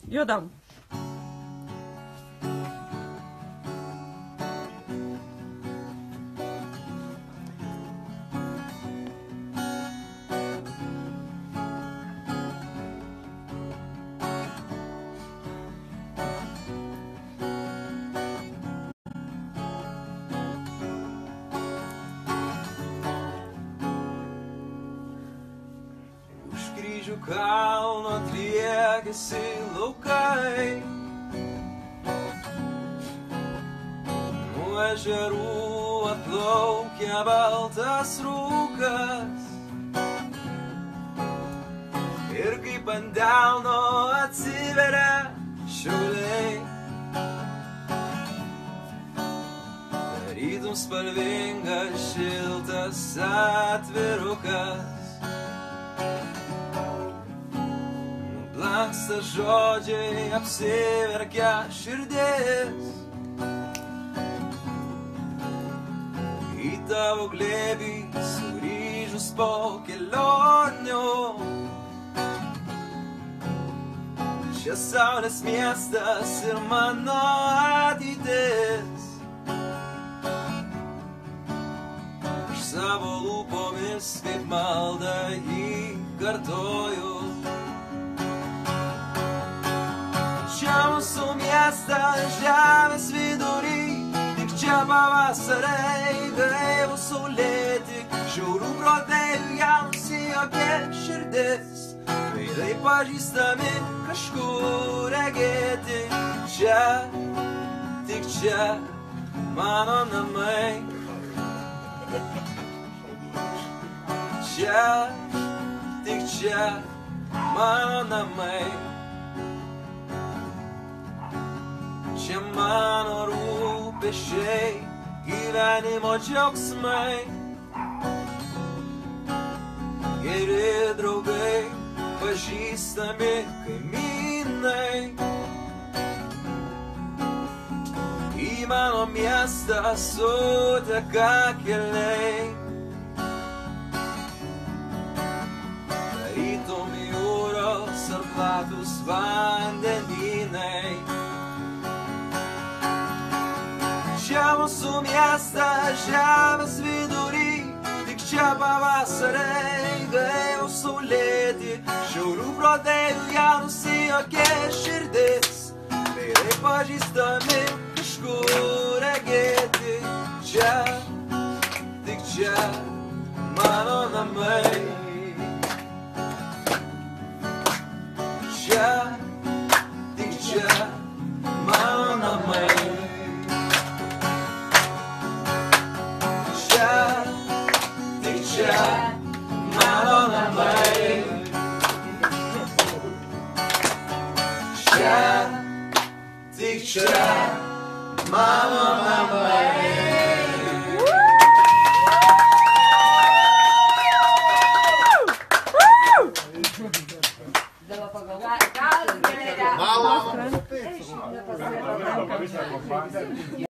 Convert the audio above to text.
Judam. Kryžių kalno driekiasi laukai, nuo ežerų atplaukia baltas rūkas, ir kaip ant delno atsiveria šiauliai, tarytum spalvingas šiltas atvirukas. Blanksta žodžiai, apsiverkia širdis, į tavo glėbį sugrįžus po kelionių. Čia saulės miestas ir mano ateitis. Aš savo lūpomis kaip maldą jį kartoju. Čia mūsų miestas žemės vidury, tik čia pavasariai gaivūs saulėti, šiaurų protėvių jam nusijuokė širdis, veidai pažįstami kažkur regėti. Čia, tik čia, mano namai. Čia, tik čia, mano namai. Čia mano rūpesčiai, gyvenimo džiaugsmai, geri draugai, pažįstami kaimynai. Į mano miestą suteka keliai, tarytum jūros ar platūs vandenynai. Čia mūsų miestas žemės vidury, tik čia pavasariai gaivūs saulėti, šiaurų protėvių jam nusijuokė širdis, veidai pažįstami kažkur regėti. Čia, tik čia, mano namai. Čia, tik čia, mano namai. Čia, mano namai. Čia, tik čia, mano namai.